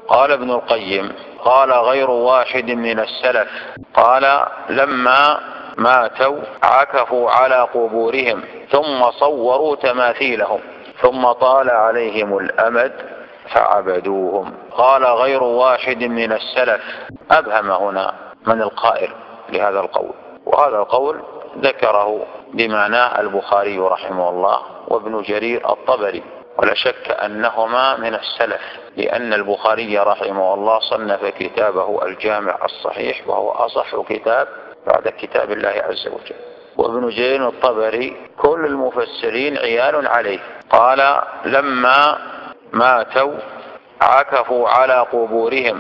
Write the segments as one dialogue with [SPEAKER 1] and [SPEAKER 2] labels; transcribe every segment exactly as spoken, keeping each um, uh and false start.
[SPEAKER 1] قال ابن القيم: قال غير واحد من السلف قال: لما ماتوا عكفوا على قبورهم ثم صوروا تماثيلهم ثم طال عليهم الأمد فعبدوهم. قال غير واحد من السلف، أبهم هنا من القائل لهذا القول، وهذا القول ذكره بمعناه البخاري رحمه الله وابن جرير الطبري، ولا شك أنهما من السلف، لأن البخاري رحمه الله صنف كتابه الجامع الصحيح وهو أصح كتاب بعد كتاب الله عز وجل. وابن جرير الطبري كل المفسرين عيال عليه. قال: لما ماتوا عكفوا على قبورهم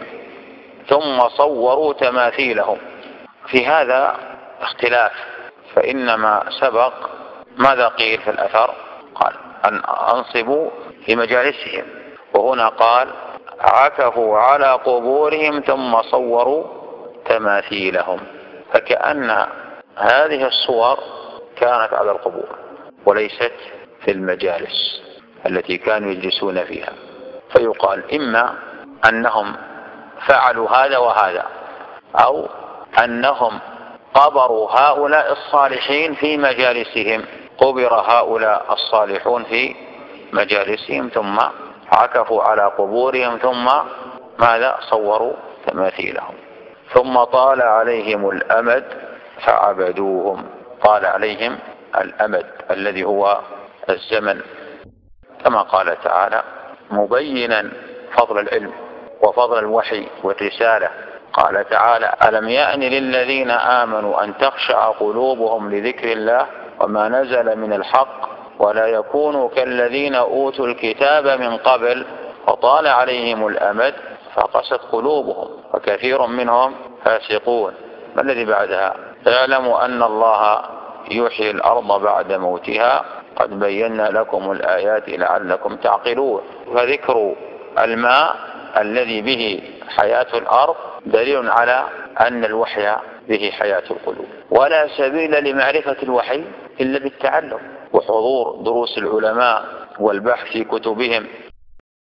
[SPEAKER 1] ثم صوروا تماثيلهم. في هذا اختلاف، فإنما سبق ماذا قيل في الأثر؟ قال: أن أنصبوا في مجالسهم، وهنا قال: عكفوا على قبورهم ثم صوروا تماثيلهم، فكأن هذه الصور كانت على القبور وليست في المجالس التي كانوا يجلسون فيها. فيقال إما أنهم فعلوا هذا وهذا، أو أنهم قبروا هؤلاء الصالحين في مجالسهم، قبر هؤلاء الصالحون في مجالسهم ثم عكفوا على قبورهم ثم ماذا؟ صوروا تماثيلهم. ثم طال عليهم الأمد فعبدوهم. طال عليهم الأمد الذي هو الزمن، كما قال تعالى مبينا فضل العلم وفضل الوحي والرسالة. قال تعالى: ألم يأن للذين آمنوا أن تخشع قلوبهم لذكر الله وما نزل من الحق ولا يكونوا كالذين أوتوا الكتاب من قبل فطال عليهم الأمد فقست قلوبهم وكثير منهم فاسقون. ما الذي بعدها؟ اعلموا أن الله يحيي الأرض بعد موتها قد بينا لكم الآيات لعلكم تعقلون. فذكر الماء الذي به حياة الأرض دليل على أن الوحي به حياة القلوب، ولا سبيل لمعرفة الوحي إلا بالتعلم وحضور دروس العلماء والبحث في كتبهم